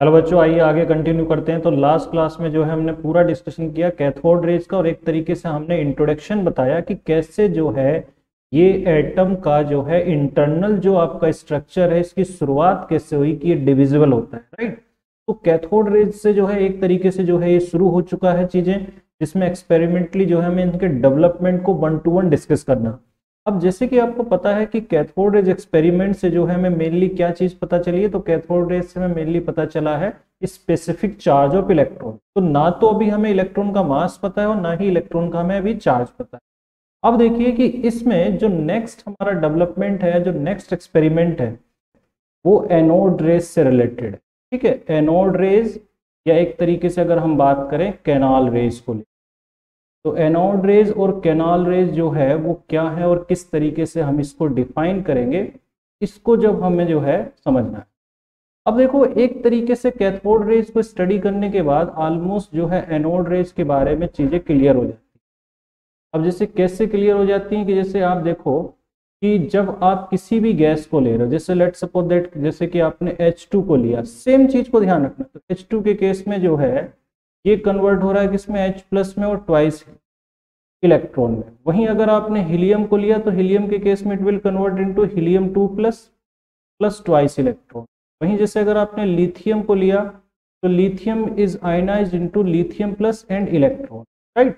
Hello बच्चों, आइए आगे कंटिन्यू करते हैं। तो लास्ट क्लास में जो है हमने पूरा डिस्कशन किया कैथोड रेज का, और एक तरीके से हमने इंट्रोडक्शन बताया कि कैसे जो है ये एटम का जो है इंटरनल जो आपका स्ट्रक्चर है, इसकी शुरुआत कैसे हुई कि ये डिविजिबल होता है, राइट। तो कैथोड रेज से जो है एक तरीके से जो है ये शुरू हो चुका है चीजें, जिसमें एक्सपेरिमेंटली जो है हमें इनके डेवलपमेंट को 1 to 1 डिस्कस करना। अब जैसे कि आपको पता है कि कैथोड रेज एक्सपेरिमेंट से जो है हमें मेनली क्या चीज पता चली है, तो कैथोड रेज से हमें मेनली पता चला है स्पेसिफिक चार्ज ऑफ इलेक्ट्रॉन। तो ना तो अभी हमें इलेक्ट्रॉन का मास पता है और ना ही इलेक्ट्रॉन का हमें अभी चार्ज पता है। अब देखिए कि इसमें जो नेक्स्ट हमारा डेवलपमेंट है, जो नेक्स्ट एक्सपेरिमेंट है, वो एनोड रेज से रिलेटेड है। ठीक है, एनोड रेज या एक तरीके से अगर हम बात करें कैनाल रेज को ले, तो एनोड रेज और कैनाल रेज जो है वो क्या है और किस तरीके से हम इसको डिफाइन करेंगे, इसको जब हमें जो है समझना है। अब देखो, एक तरीके से कैथोड रेज को स्टडी करने के बाद ऑलमोस्ट जो है एनोड रेज के बारे में चीजें क्लियर हो जाती हैं। अब जैसे कैसे क्लियर हो जाती हैं कि जैसे आप देखो कि जब आप किसी भी गैस को ले रहे हो, जैसे लेट सपोज दैट जैसे कि आपने H2 को लिया, सेम चीज को ध्यान रखना। तो H2 के केस में जो है ये कन्वर्ट हो रहा है किसमें, H प्लस में और ट्वाइस इलेक्ट्रॉन में। वहीं अगर आपने हीलियम को लिया तो हीलियम के केस में it will convert into helium 2 plus plus twice electron. वहीं जैसे अगर आपने लिथियम को लिया तो lithium is ionised into lithium plus and electron, right.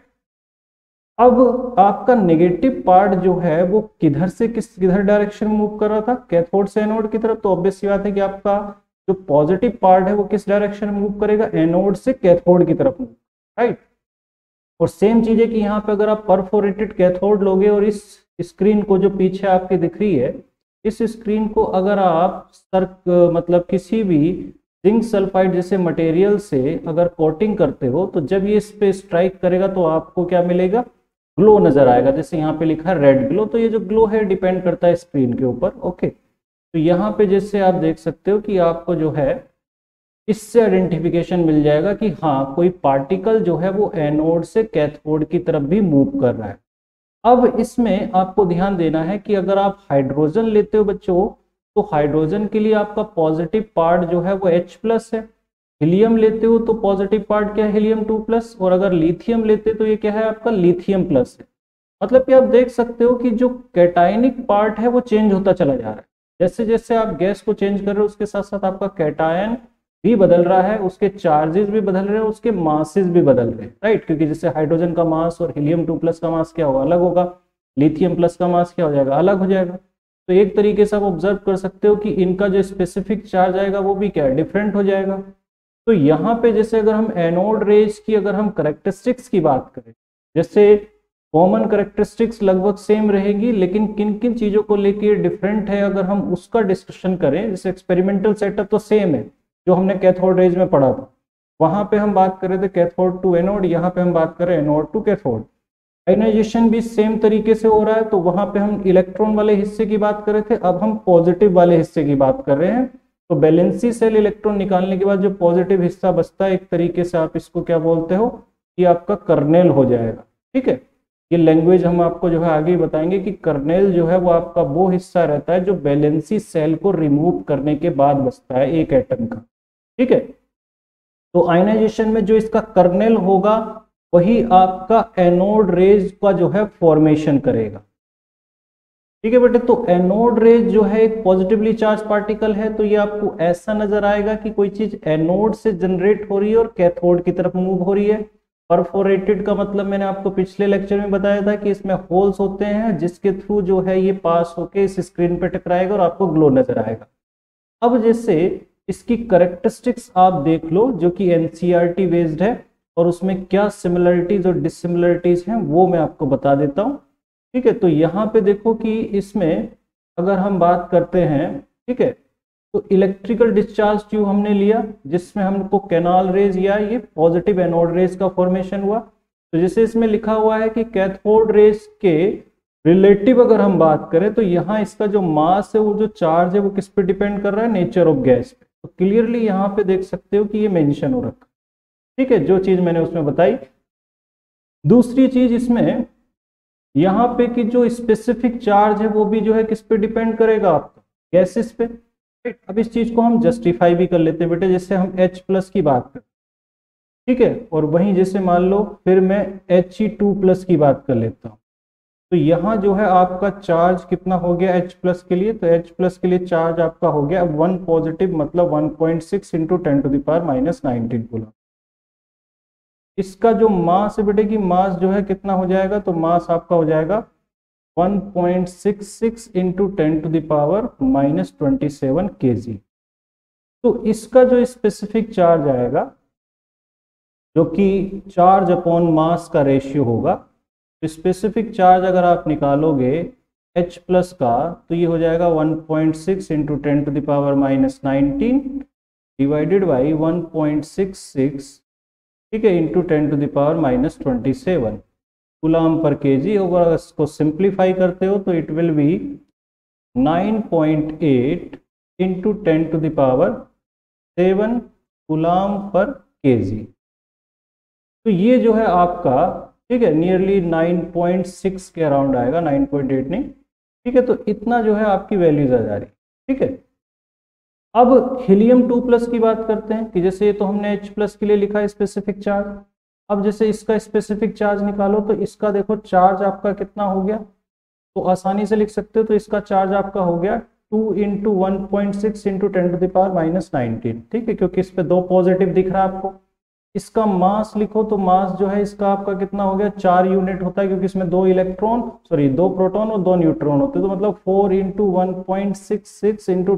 अब आपका नेगेटिव पार्ट जो है वो किधर डायरेक्शन में मूव कर रहा था, कैथोड से एनोड की तरफ। तो ऑब्वियस सी बात है कि आपका जो पॉजिटिव पार्ट है वो किस डायरेक्शन में मूव करेगा, एनोड से कैथोड की तरफ, राइट। और सेम चीज है कि यहाँ पे अगर आप परफोरेटेड कैथोड लोगे और इस स्क्रीन को जो पीछे आपकी दिख रही है, इस स्क्रीन को अगर आप मतलब किसी भी जिंक सल्फाइड जैसे मटेरियल से अगर कोटिंग करते हो, तो जब ये इस पे स्ट्राइक करेगा तो आपको क्या मिलेगा, ग्लो नजर आएगा। जैसे यहाँ पे लिखा है रेड ग्लो, तो ये जो ग्लो है डिपेंड करता है स्क्रीन के ऊपर, ओके। तो यहाँ पे जैसे आप देख सकते हो कि आपको जो है इससे आइडेंटिफिकेशन मिल जाएगा कि हाँ, कोई पार्टिकल जो है वो एनोड से कैथोड की तरफ भी मूव कर रहा है। अब इसमें आपको ध्यान देना है कि अगर आप हाइड्रोजन लेते हो बच्चों, तो हाइड्रोजन के लिए आपका पॉजिटिव पार्ट जो है वो H प्लस है। हीलियम लेते हो तो पॉजिटिव पार्ट क्या है, हीलियम 2 प्लस। और अगर लिथियम लेते तो ये क्या है, आपका लिथियम प्लस है। मतलब कि आप देख सकते हो कि जो कैटायनिक पार्ट है वो चेंज होता चला जा रहा है। जैसे जैसे आप गैस को चेंज कर रहे हो उसके साथ साथ आपका कैटायन भी बदल रहा है, उसके चार्जेस भी बदल रहे हैं, उसके मासेस भी बदल रहे हैं, राइट। क्योंकि जैसे हाइड्रोजन का मास और हीलियम 2 प्लस का मास क्या होगा, अलग होगा। लिथियम प्लस का मास क्या हो जाएगा, अलग हो जाएगा। तो एक तरीके से आप ऑब्जर्व कर सकते हो कि इनका जो स्पेसिफिक चार्ज आएगा वो भी क्या है, डिफरेंट हो जाएगा। तो यहाँ पे जैसे अगर हम एनोड रेज की अगर हम करेक्टरिस्टिक्स की बात करें, जैसे कॉमन करेक्टरिस्टिक्स लगभग सेम रहेगी, लेकिन किन किन चीजों को लेके डिफरेंट है अगर हम उसका डिस्कशन करें। जैसे एक्सपेरिमेंटल सेटअप तो सेम है जो हमने कैथोड रेज में पढ़ा था, वहां पे हम बात कर रहे थे कैथोड टू एनोड, यहाँ पे हम बात कर रहे हैं एनोड टू कैथोड। आयनाइजेशन भी सेम तरीके से हो रहा है, तो वहां पे हम इलेक्ट्रॉन वाले हिस्से की बात कर रहे थे, अब हम पॉजिटिव वाले हिस्से की बात कर रहे हैं। तो बैलेंसी सेल इलेक्ट्रॉन निकालने के बाद जो पॉजिटिव हिस्सा बचता है, एक तरीके से आप इसको क्या बोलते हो कि आपका कर्नेल हो जाएगा, ठीक है। ये लैंग्वेज हम आपको जो है आगे बताएंगे कि कर्नेल जो है वो आपका वो हिस्सा रहता है जो बैलेंसी सेल को रिमूव करने के बाद बचता है एक एटम का, ठीक है। तो आयनाइजेशन में जो इसका कर्नेल होगा वही आपका एनोड रेज का जो है फॉर्मेशन करेगा, ठीक है बेटे। तो एनोड रेज जो है एक पॉजिटिवली चार्ज पार्टिकल है, तो ये आपको ऐसा नजर आएगा कि कोई चीज एनोड से जनरेट हो रही है और कैथोड की तरफ मूव हो रही है। परफोरेटेड का मतलब मैंने आपको पिछले लेक्चर में बताया था कि इसमें होल्स होते हैं जिसके थ्रू जो है ये पास होके इस स्क्रीन पे टकराएगा और आपको ग्लो नजर आएगा। अब जैसे इसकी करेक्टरिस्टिक्स आप देख लो जो कि एनसीईआरटी बेस्ड है, और उसमें क्या सिमिलरिटीज और डिसिमिलरिटीज हैं वो मैं आपको बता देता हूँ, ठीक है। तो यहाँ पे देखो कि इसमें अगर हम बात करते हैं, ठीक है, तो इलेक्ट्रिकल डिस्चार्ज ट्यूब हमने लिया जिसमें हमको कैनाल रेज या ये पॉजिटिव एनोड रेज का फॉर्मेशन हुआ। तो जैसे इसमें लिखा हुआ है कि कैथोड रेज के रिलेटिव अगर हम बात करें, तो यहाँ इसका जो मास है वो जो चार्ज है वो किस पे डिपेंड कर रहा है, नेचर ऑफ गैस पे। तो क्लियरली यहाँ पे देख सकते हो कि ये मेंशन हो रखा, ठीक है, जो चीज मैंने उसमें बताई। दूसरी चीज इसमें यहाँ पे कि जो स्पेसिफिक चार्ज है वो भी जो है किस पे डिपेंड करेगा, आपका गैसेस पे। राइट। अब इस चीज को हम जस्टिफाई भी कर लेते हैं बेटे, जैसे हम H प्लस की बात करें, ठीक है, और वहीं जैसे मान लो फिर मैं He2 प्लस की बात कर लेता हूँ, तो यहाँ जो है आपका चार्ज कितना हो गया H प्लस के लिए, तो H प्लस के लिए चार्ज आपका हो गया 1 पॉजिटिव, मतलब 1.6 इंटू 10⁻⁻19 कूलम। इसका जो मास है बेटे की मास जो है कितना हो जाएगा, तो मास आपका हो जाएगा 1.66 इंटू 10⁻⁻27 kg। तो इसका जो स्पेसिफिक चार्ज आएगा, जो कि चार्ज अपॉन मास का रेशियो होगा, तो स्पेसिफिक चार्ज अगर आप निकालोगे H प्लस का, तो ये हो जाएगा 1.6 इंटू 10⁻⁻19 डिवाइडेड बाई 1.66, ठीक है, इंटू 10⁻⁻27 कूलम पर केजी। अगर इसको सिंप्लीफाई करते हो तो it will be 9.8 into 10⁻7 coulomb per KG. तो ये जो है आपका, ठीक है, नियरली 9.6 के अराउंड आएगा, 9.8 नहीं, ठीक है। तो इतना जो है आपकी वैल्यूज आ जा रही, ठीक है। अब हीलियम 2 प्लस की बात करते हैं, कि जैसे ये तो हमने H प्लस के लिए लिखा है स्पेसिफिक चार्ज। अब जैसे इसका स्पेसिफिक चार्ज निकालो, तो इसका देखो चार्ज आपका कितना हो गया, तो आसानी से लिख सकते हो, तो इसका चार्ज आपका हो गया 2 इंटू 1.6 इंटू 10⁻⁻19, ठीक है, क्योंकि इस पे 2 पॉजिटिव दिख रहा है आपको। इसका मास लिखो, तो मास जो है इसका आपका कितना हो गया, 4 यूनिट होता है, क्योंकि इसमें 2 इलेक्ट्रॉन, सॉरी 2 प्रोटॉन और 2 न्यूट्रॉन होते हैं, तो मतलब 4 इंटू 1.66 इंटू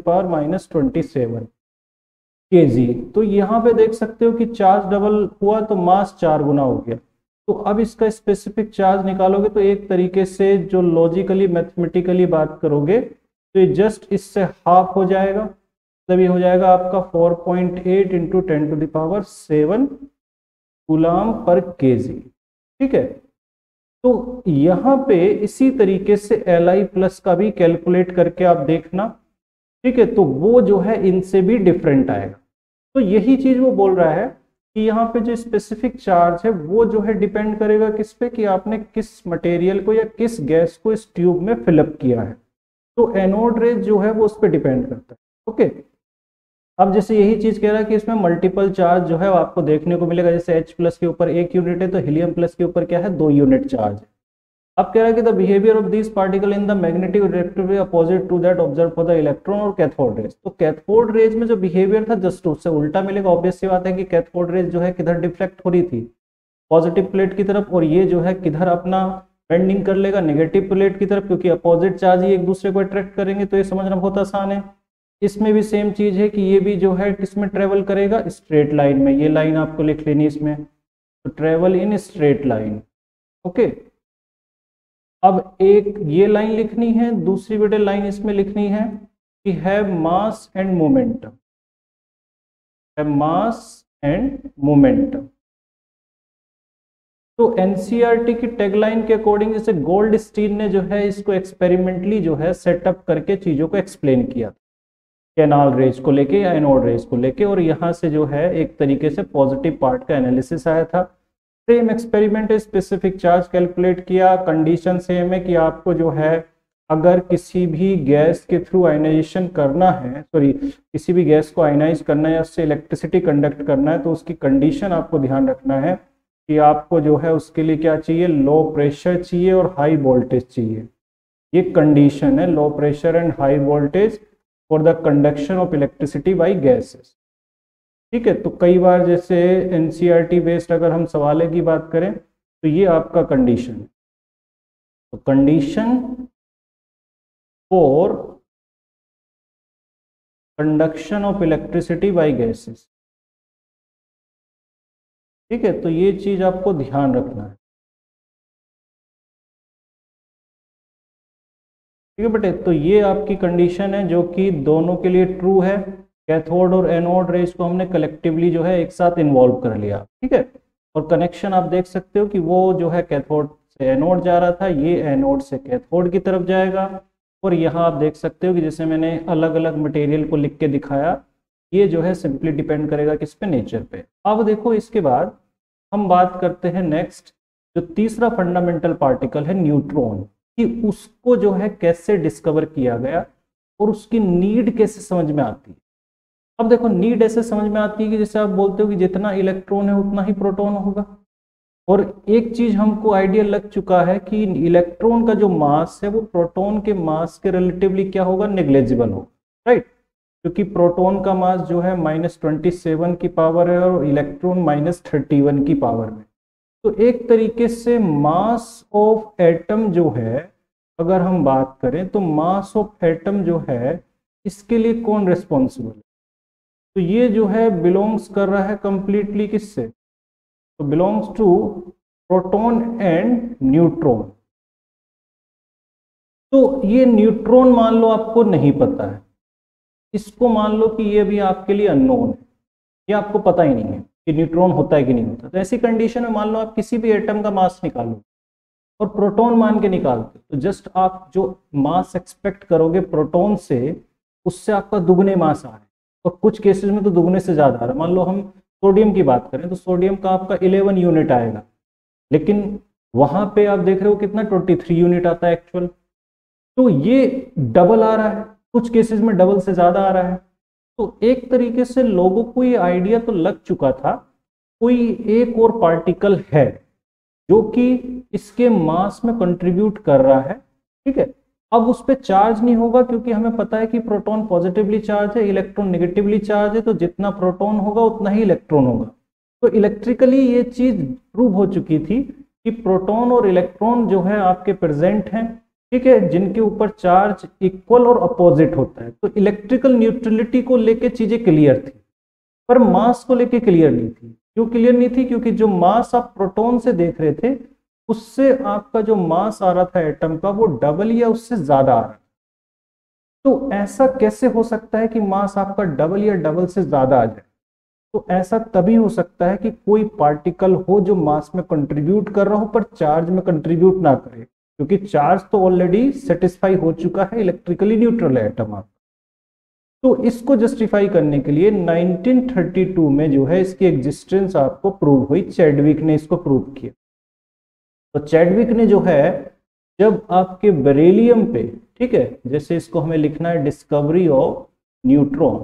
10⁻⁻27 kg। तो यहाँ पे देख सकते हो कि चार्ज डबल हुआ तो मास 4 गुना हो गया। तो अब इसका स्पेसिफिक चार्ज निकालोगे, तो एक तरीके से जो लॉजिकली मैथमेटिकली बात करोगे, तो ये जस्ट इससे हाफ हो जाएगा, मतलब ये हो जाएगा आपका 4.8 इंटू 10⁻7 कूलम पर केजी, ठीक है। तो यहाँ पे इसी तरीके से Li प्लस का भी कैलकुलेट करके आप देखना, ठीक है, तो वो जो है इनसे भी डिफरेंट आएगा। तो यही चीज वो बोल रहा है कि यहाँ पे जो स्पेसिफिक चार्ज है वो जो है डिपेंड करेगा किस पे, कि आपने किस मटेरियल को या किस गैस को इस ट्यूब में फिलअप किया है। तो एनोड रेज जो है वो उस पर डिपेंड करता है, ओके। अब जैसे यही चीज कह रहा है कि इसमें मल्टीपल चार्ज जो है वो आपको देखने को मिलेगा, जैसे H प्लस के ऊपर 1 यूनिट है, तो हीलियम प्लस के ऊपर क्या है, 2 यूनिट चार्ज है। अब कह रहा है कि the behaviour of this particle in the magnetic directivity opposite to that observe for the electron और कैथोड रेज। तो कैथोड रेज में जो बिहेवियर था जस्ट उससे उल्टा मिलेगा। ऑब्वियस सी बात है कि कैथोड रेज जो है किधर डिफ्लेक्ट हो रही थी, पॉजिटिव प्लेट की तरफ, और ये जो है किधर अपना बेंडिंग कर लेगा, नेगेटिव प्लेट की तरफ, क्योंकि अपोजिट चार्ज ही एक दूसरे को अट्रैक्ट करेंगे। तो ये समझना बहुत आसान है। इसमें भी सेम चीज है कि ये भी जो है किसमें ट्रेवल करेगा, स्ट्रेट लाइन में। ये लाइन आपको लिख लेनी इसमें, तो travel in straight line, okay. अब एक ये लाइन लिखनी है, दूसरी बेटे लाइन इसमें लिखनी है कि have mass and momentum, have mass and momentum. तो एनसीईआरटी की टैगलाइन के अकॉर्डिंग जैसे गोल्डस्टीन ने जो है इसको एक्सपेरिमेंटली जो है सेटअप करके चीजों को एक्सप्लेन किया, कैनाल रेज को लेके या एनोड रेज को लेके, और यहाँ से जो है एक तरीके से पॉजिटिव पार्ट का एनालिसिस आया था। Same experiment, specific charge calculate किया, कंडीशन सेम है कि आपको जो है अगर किसी भी गैस के थ्रू आयनाइजेशन करना है, सॉरी किसी भी गैस को आयनाइज करना है या उससे इलेक्ट्रिसिटी कंडक्ट करना है, तो उसकी कंडीशन आपको ध्यान रखना है कि आपको जो है उसके लिए क्या चाहिए, लो प्रेशर चाहिए और हाई वोल्टेज चाहिए। ये कंडीशन है, low pressure and high voltage for the conduction of electricity by gases, ठीक है। तो कई बार जैसे एनसीईआरटी बेस्ड अगर हम सवाल की बात करें, तो ये आपका कंडीशन है, तो condition for conduction of electricity by gases, ठीक है। तो ये चीज आपको ध्यान रखना है, ठीक है बेटे। तो ये आपकी कंडीशन है जो कि दोनों के लिए ट्रू है। कैथोड और एनोड रेज को हमने कलेक्टिवली जो है एक साथ इन्वॉल्व कर लिया, ठीक है। और कनेक्शन आप देख सकते हो कि वो जो है कैथोड से एनोड जा रहा था, ये एनोड से कैथोड की तरफ जाएगा। और यहाँ आप देख सकते हो कि जैसे मैंने अलग अलग मटेरियल को लिख के दिखाया, ये जो है सिंपली डिपेंड करेगा किस पे, नेचर पे। अब देखो इसके बाद हम बात करते हैं नेक्स्ट, जो तीसरा फंडामेंटल पार्टिकल है न्यूट्रॉन, कि उसको जो है कैसे डिस्कवर किया गया और उसकी नीड कैसे समझ में आती है। अब देखो नीड ऐसे समझ में आती है कि जैसे आप बोलते हो कि जितना इलेक्ट्रॉन है उतना ही प्रोटॉन होगा, और एक चीज हमको आइडिया लग चुका है कि इलेक्ट्रॉन का जो मास है वो प्रोटॉन के मास के रिलेटिवली क्या होगा, नेग्लेजिबल होगा, राइट। क्योंकि प्रोटॉन का मास जो है -27 की पावर है और इलेक्ट्रॉन -31 की पावर में। तो एक तरीके से मास ऑफ एटम जो है, अगर हम बात करें तो मास ऑफ एटम जो है इसके लिए कौन रिस्पॉन्सिबल है, तो ये जो है बिलोंग्स कर रहा है कंप्लीटली किससे, तो belongs to proton and neutron. तो ये न्यूट्रॉन मान लो आपको नहीं पता है, इसको मान लो कि ये भी आपके लिए अननोन है, ये आपको पता ही नहीं है कि न्यूट्रॉन होता है कि नहीं होता। तो ऐसी कंडीशन में मान लो आप किसी भी एटम का मास निकालो और प्रोटॉन मान के निकालते, तो जस्ट आप जो मास एक्सपेक्ट करोगे प्रोटॉन से, उससे आपका दुगने मास आ रहा है, और कुछ केसेस में तो दुगने से ज्यादा आ रहा है। मान लो हम सोडियम की बात करें तो सोडियम का आपका 11 यूनिट आएगा, लेकिन वहां पे आप देख रहे हो कितना 23 यूनिट आता है एक्चुअल। तो ये डबल आ रहा है, कुछ केसेस में डबल से ज्यादा आ रहा है। तो एक तरीके से लोगों को ये आइडिया तो लग चुका था कोई एक और पार्टिकल है जो कि इसके मास में कंट्रीब्यूट कर रहा है, ठीक है। अब उस पर चार्ज नहीं होगा क्योंकि हमें पता है कि प्रोटॉन पॉजिटिवली चार्ज है, इलेक्ट्रॉन नेगेटिवली चार्ज है, तो जितना प्रोटॉन होगा उतना ही इलेक्ट्रॉन होगा। तो इलेक्ट्रिकली ये चीज प्रूव हो चुकी थी कि प्रोटॉन और इलेक्ट्रॉन जो है आपके प्रेजेंट हैं, ठीक है, जिनके ऊपर चार्ज इक्वल और अपोजिट होता है। तो इलेक्ट्रिकल न्यूट्रलिटी को लेके चीजें क्लियर थी, पर मास को लेके क्लियर नहीं थी। क्यों क्लियर नहीं थी, क्योंकि जो मास आप प्रोटॉन से देख रहे थे उससे आपका जो मास आ रहा था एटम का वो डबल या उससे ज्यादा आ रहा था। तो ऐसा कैसे हो सकता है कि मास आपका डबल या डबल से ज्यादा आ जाए, तो ऐसा तभी हो सकता है कि कोई पार्टिकल हो जो मास में कंट्रीब्यूट कर रहा हो पर चार्ज में कंट्रीब्यूट ना करे, क्योंकि चार्ज तो ऑलरेडी सेटिस्फाई हो चुका है, इलेक्ट्रिकली न्यूट्रल है एटम आपका। तो इसको जस्टिफाई करने के लिए 1932 में जो है इसकी एग्जिस्टेंस आपको प्रूव हुई, चैडविक ने इसको प्रूव किया। तो चैडविक ने जो है जब आपके बेरिलियम पे, ठीक है, जैसे इसको हमें लिखना है discovery of neutron,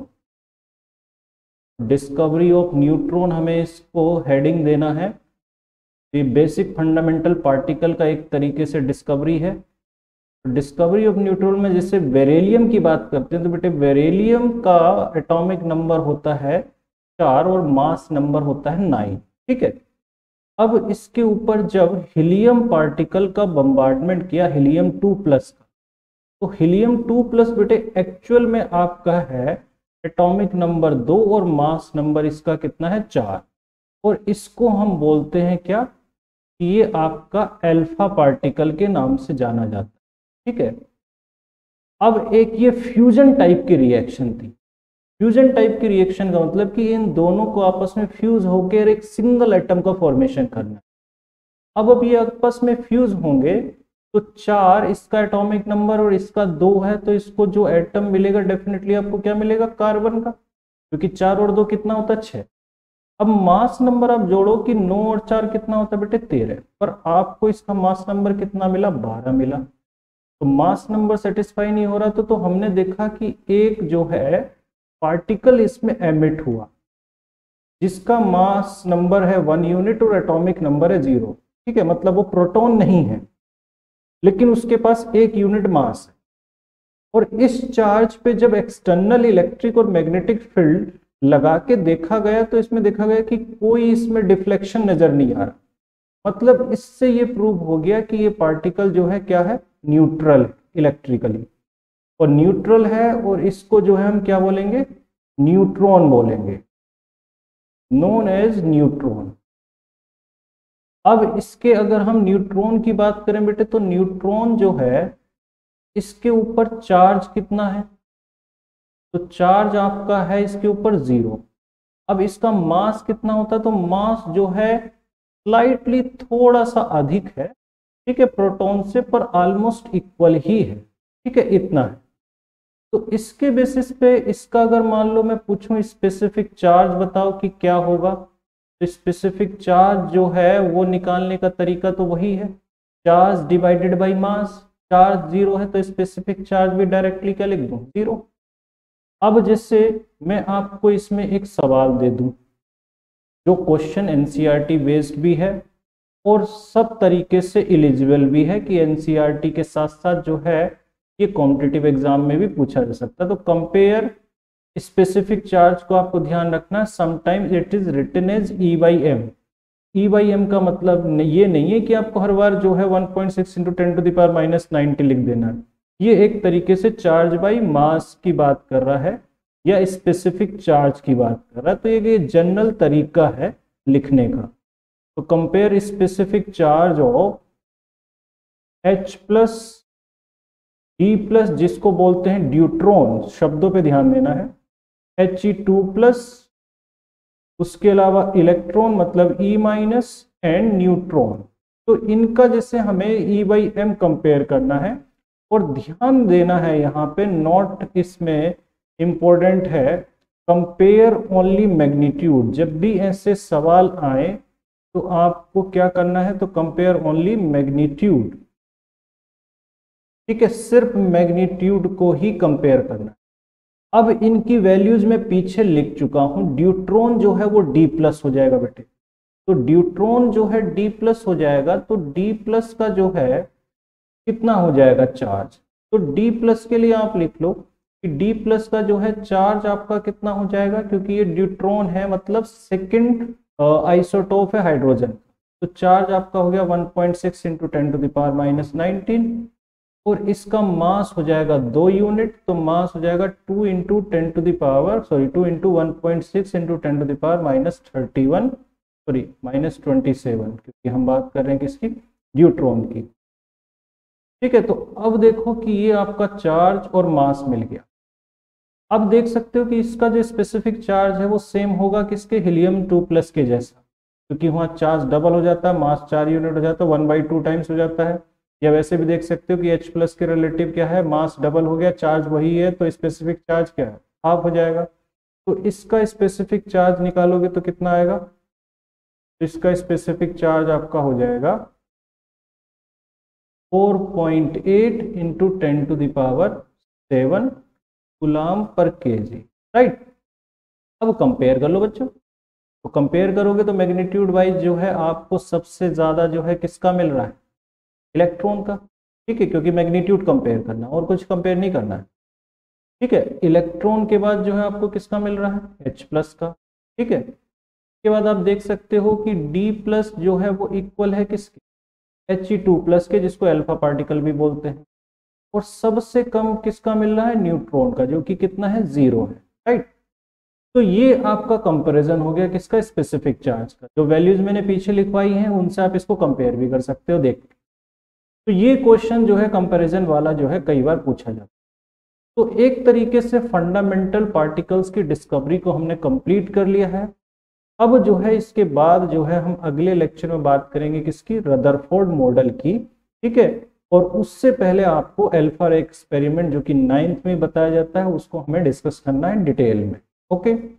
discovery of neutron हमें इसको हेडिंग देना है। ये बेसिक फंडामेंटल पार्टिकल का एक तरीके से डिस्कवरी है। डिस्कवरी ऑफ न्यूट्रॉन में जैसे बेरिलियम की बात करते हैं तो बेटे बेरिलियम का एटॉमिक नंबर होता है 4 और मास नंबर होता है 9, ठीक है। अब इसके ऊपर जब हीलियम पार्टिकल का बम्बार्डमेंट किया हीलियम 2+ का, तो हीलियम 2+ बेटे एक्चुअल में आपका है एटॉमिक नंबर 2 और मास नंबर इसका कितना है 4, और इसको हम बोलते हैं क्या, कि ये आपका अल्फा पार्टिकल के नाम से जाना जाता है, ठीक है। अब एक ये फ्यूजन टाइप की रिएक्शन थी। फ्यूजन टाइप की रिएक्शन का मतलब कि इन दोनों को आपस में फ्यूज होकर एक सिंगल एटम का फॉर्मेशन करना। अब ये आपस में फ्यूज होंगे तो 4 इसका एटॉमिक नंबर और इसका 2 है, तो इसको जो एटम मिलेगा डेफिनेटली आपको क्या मिलेगा, कार्बन का, क्योंकि 4 और 2 कितना होता है 6। अब मास नंबर आप जोड़ो कि 9 और 4 कितना होता है बेटे 13, पर आपको इसका मास नंबर कितना मिला, 12 मिला। तो मास नंबर सेटिस्फाई नहीं हो रहा तो हमने देखा कि एक जो है पार्टिकल इसमें एमिट हुआ जिसका मास नंबर है 1 यूनिट और एटॉमिक नंबर है 0, ठीक है, मतलब वो प्रोटॉन नहीं है लेकिन उसके पास 1 यूनिट मास है। और इस चार्ज पे जब एक्सटर्नल इलेक्ट्रिक और मैग्नेटिक फील्ड लगा के देखा गया तो इसमें देखा गया कि कोई इसमें डिफ्लेक्शन नजर नहीं आ रहा। मतलब इससे ये प्रूव हो गया कि ये पार्टिकल जो है क्या है, न्यूट्रल इलेक्ट्रिकली, और न्यूट्रल है, और इसको जो है हम क्या बोलेंगे, न्यूट्रॉन बोलेंगे, नोन एज न्यूट्रॉन। अब इसके अगर हम न्यूट्रॉन की बात करें बेटे तो न्यूट्रॉन जो है इसके ऊपर चार्ज कितना है, तो चार्ज आपका है इसके ऊपर 0। अब इसका मास कितना होता है, तो मास जो है स्लाइटली थोड़ा सा अधिक है, ठीक है, प्रोटॉन से, पर ऑलमोस्ट इक्वल ही है, ठीक है, इतना है। तो इसके बेसिस पे इसका अगर मान लो मैं पूछूं स्पेसिफिक चार्ज बताओ कि क्या होगा, तो स्पेसिफिक चार्ज जो है वो निकालने का तरीका तो वही है, charge divided by mass. Charge zero है तो स्पेसिफिक चार्ज भी डायरेक्टली क्या लिख दूं, जीरो। अब जैसे मैं आपको इसमें एक सवाल दे दूं जो क्वेश्चन एनसीईआरटी बेस्ड भी है और सब तरीके से एलिजिबल भी है कि एनसीईआरटी के साथ साथ जो है ये कॉम्पिटिटिव एग्जाम में भी पूछा जा सकता है। तो कंपेयर स्पेसिफिक चार्ज को आपको ध्यान रखना, sometimes it is written as e by m. E by m का मतलब ये नहीं है कि आपको हर बार जो है 1.6 इंटू 10⁻⁻90 लिख देना है। ये एक तरीके से चार्ज बाई मास की बात कर रहा है या स्पेसिफिक चार्ज की बात कर रहा है, तो ये जनरल तरीका है लिखने का। तो compare specific charge of H plus D plus, जिसको बोलते हैं ड्यूट्रॉन, शब्दों पे ध्यान देना है, He2 प्लस, उसके अलावा इलेक्ट्रॉन मतलब E माइनस एंड न्यूट्रॉन। तो इनका जैसे हमें E बाई एम कंपेयर करना है और ध्यान देना है यहाँ पे, नॉट इसमें इंपॉर्टेंट है, कंपेयर ओनली मैग्नीट्यूड। जब भी ऐसे सवाल आए तो आपको क्या करना है, तो कंपेयर ओनली मैग्नीट्यूड, ठीक है, सिर्फ मैग्नीट्यूड को ही कंपेयर करना है। अब इनकी वैल्यूज मैं पीछे लिख चुका हूं। ड्यूट्रॉन जो है वो डी प्लस हो जाएगा बेटे, तो ड्यूट्रॉन जो है डी प्लस हो जाएगा, तो डी प्लस का जो है कितना हो जाएगा चार्ज, तो डी प्लस के लिए आप लिख लो कि डी प्लस का जो है चार्ज आपका कितना हो जाएगा, क्योंकि ये ड्यूट्रॉन है मतलब सेकंड आइसोटोप है हाइड्रोजन, तो चार्ज आपका हो गया 1.6 इंटू 10⁻⁻19 और इसका मास हो जाएगा 2 यूनिट, तो मास हो जाएगा 2 इंटू 2 इंटू 1.6 इंटू 10⁻31 -27, क्योंकि हम बात कर रहे हैं किसकी, ड्यूट्रॉन की। ठीक है, तो अब देखो कि ये आपका चार्ज और मास मिल गया। अब देख सकते हो कि इसका जो स्पेसिफिक चार्ज है वो सेम होगा किसके, हीलियम 2 प्लस के जैसा, क्योंकि वहाँ चार्ज डबल हो जाता है, मास 4 यूनिट हो जाता है, 1/2 टाइम्स हो जाता है। या वैसे भी देख सकते हो कि H प्लस के रिलेटिव क्या है, मास डबल हो गया, चार्ज वही है, तो स्पेसिफिक चार्ज क्या है, हाफ हो जाएगा। तो इसका स्पेसिफिक चार्ज निकालोगे तो कितना आएगा, तो इसका स्पेसिफिक चार्ज आपका हो जाएगा 4.8 into 10⁻7 coulomb per KG, right. अब कंपेयर कर लो बच्चों, तो कंपेयर करोगे तो मैग्नीट्यूड वाइज जो है आपको सबसे ज्यादा जो है किसका मिल रहा है, इलेक्ट्रॉन का, ठीक है, क्योंकि मैग्नीट्यूड कंपेयर करना और कुछ कंपेयर नहीं करना है, ठीक है। इलेक्ट्रॉन के बाद जो है आपको किसका मिल रहा है, H प्लस का, ठीक है। उसके बाद आप देख सकते हो कि D प्लस जो है वो इक्वल है किसके, He2 प्लस के, जिसको अल्फा पार्टिकल भी बोलते हैं। और सबसे कम किसका मिल रहा है, न्यूट्रॉन का, जो कि कितना है, 0 है, राइट। तो ये आपका कंपैरिजन हो गया किसका, स्पेसिफिक चार्ज का। जो वैल्यूज मैंने पीछे लिखवाई हैं उनसे आप इसको कंपेयर भी कर सकते हो, देख। तो ये क्वेश्चन जो है कंपैरिजन वाला जो है कई बार पूछा जाता है। तो एक तरीके से फंडामेंटल पार्टिकल्स की डिस्कवरी को हमने कंप्लीट कर लिया है। अब जो है इसके बाद जो है हम अगले लेक्चर में बात करेंगे किसकी, रदरफोर्ड मॉडल की, ठीक है। और उससे पहले आपको अल्फा रे एक्सपेरिमेंट जो कि 9th में बताया जाता है उसको हमें डिस्कस करना है डिटेल में, ओके।